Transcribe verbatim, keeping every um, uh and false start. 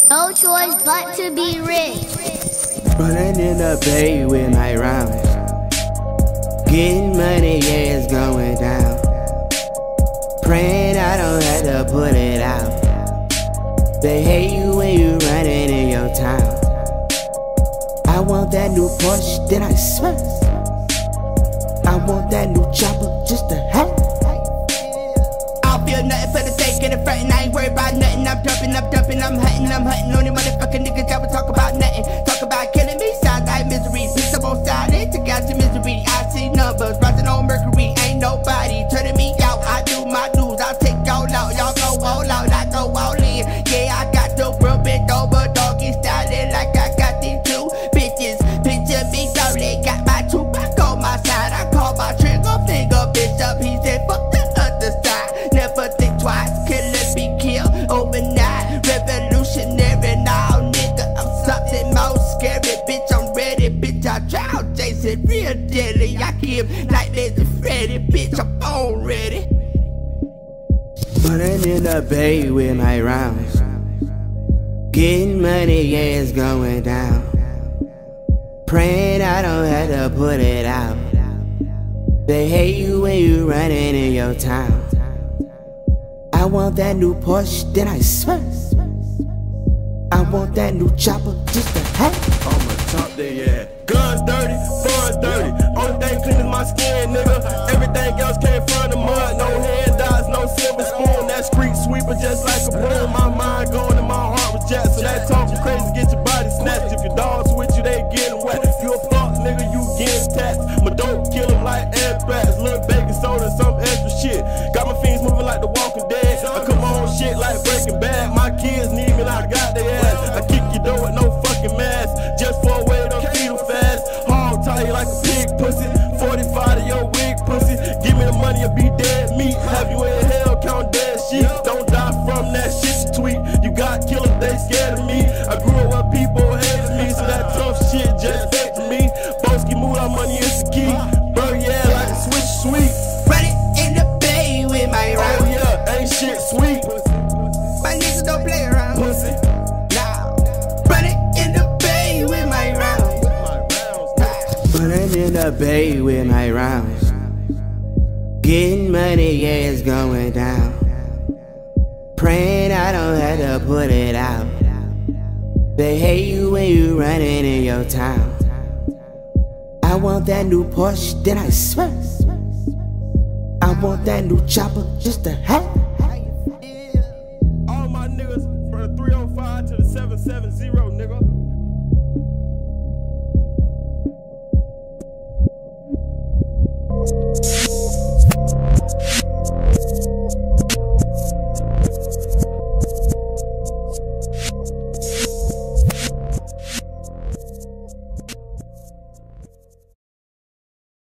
No choice but to be rich. Running in the bay with my rounds. Getting money, yeah, it's going down. Praying I don't have to put it out. They hate you when you running in your town. I want that new Porsche, then I swear I want that new chopper just to have. I don't feel nothing for the sake of the front, and I ain't worried about nothing. I'm dumping, I'm dumping, I'm hunting, I'm hunting. Only motherfucking niggas that would talk about nothing. Talk about killing me, sounds like misery. Bitch, I'm on silent, took out your misery. I see numbers, rising on Mercury. Ain't nobody turning me out. I do my dues, I'll take y'all out. Y'all go all out, I go all in. Yeah, I got the world bent over, doggy styling like I got these two bitches. Picture me, so they got my two back on my side. I call my trigger finger bitch up. He said, fuck the other side. Never think twice, killers be killed overnight. Revolutionary now, nigga, I'm something more scary. Bitch, I'm ready, bitch, I drown Jason real deadly. I give nightmares to Freddy, bitch, I'm on ready. Running in the bay with my rounds. Getting money, yeah, it's going down. Praying I don't have to put it out. They hate you when you running in your town. I want that new Porsche, then I swear I want that new chopper just to have. I'ma top that, yeah. Guns dirty, funds dirty. Only thing clean is my skin, nigga. Everything else came from the mud. No handouts, no silver spoon. That street sweeper just like a broom. My mind going and my heart was jacked. So that talking crazy, get your body snatched. If your dogs with you, they getting wet. If you a fuck nigga, you getting taxed. My dope kill them like anthrax. Little baking soda, some extra shit. Got my fiends moving like the Walking Dead. I cut my own shit like Breaking Bad. My kids need me like I got their ass. I kick your door with no fucking mask. Just for a way to feed them fast. Hog tie you like a pig pussy. forty-five to your wig pussy. Give me the money or be dead meat. Have you in hell count dead sheep. Don't die from that shit you tweet. You got killers, they scared of me. I grew up where people hated me. So that tough shit just fake to me. Boski Mula, money is the key. Burn yeah like a switch sweet. Running in the bay with my rounds. Oh yeah, ain't shit sweet. My niggas don't play around. Pussy. Nah. Running in the bay with my rounds. Running in the bay with my rounds. Getting money, yeah, it's going down. Praying I don't have to put it out. They hate you when you running in your town. I want that new Porsche, then I swear I want that new chopper just to have. All my niggas from the three oh five to the seven seven zero, nigga.